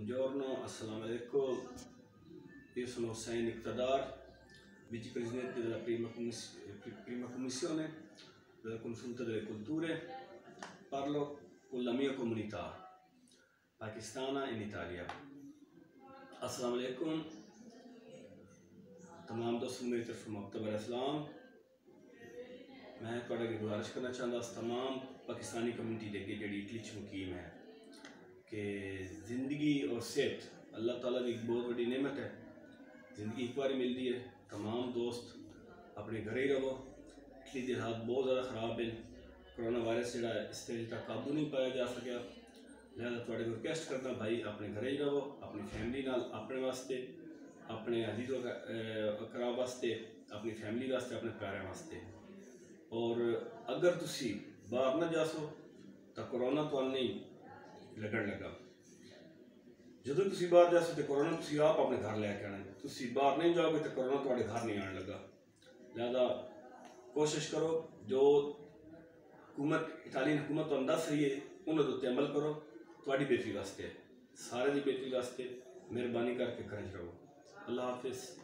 Buongiorno, assalamu alaikum. Io sono Hussein Iqtadar, vicepresidente della prima commissione della consulta delle culture. Parlo con la mia comunità pakistana in Italia. Assalamu alaikum. तमाम दोस्तों मेरी तरफ मुख्तबर इस्लाम। मैं थोड़ा गुजारिश करना चाहता तमाम पाकिस्तानी कम्यूनिटी देखे जी इटली मुकीम है कि ज़िंदगी और सेहत अल्लाह ताला की एक बहुत बड़ी नेमत है। ज़िंदगी एक बार मिलती है। तमाम दोस्त अपने घर ही रहो। इटली के हालात बहुत ज़्यादा ख़राब हैं। कोरोना वायरस जोड़ा इस तरह का काबू नहीं पाया जा सकिया। लिहाजा थोड़े को रिक्वेस्ट करना भाई अपने घर ही रहो, अपनी फैमिली नाल, अपने वास्ते, अपने अजीज़ अकराब वास्ते, अपनी फैमिली वास्ते, अपने प्यारे वास्ते। और अगर तुसी बाहर ना जासो तो कोरोना तो नहीं लगन लगा। जो तुसी बाहर जासो तो कोरोना तुसी आप अपने घर लैके आना। तुसी बाहर नहीं जाओगे तो कोरोना तुम्हारे घर नहीं आने लगा। लिहाजा कोशिश करो जो हुकूमत इटालियन हुकूमत तो दस रही है उन्होंने उत्ते अमल करो। थोड़ी बेहतरी वास्ते, सारे की बेहतरी वास्ते मेहरबानी करके घर रहो। अल्लाह हाफिज़।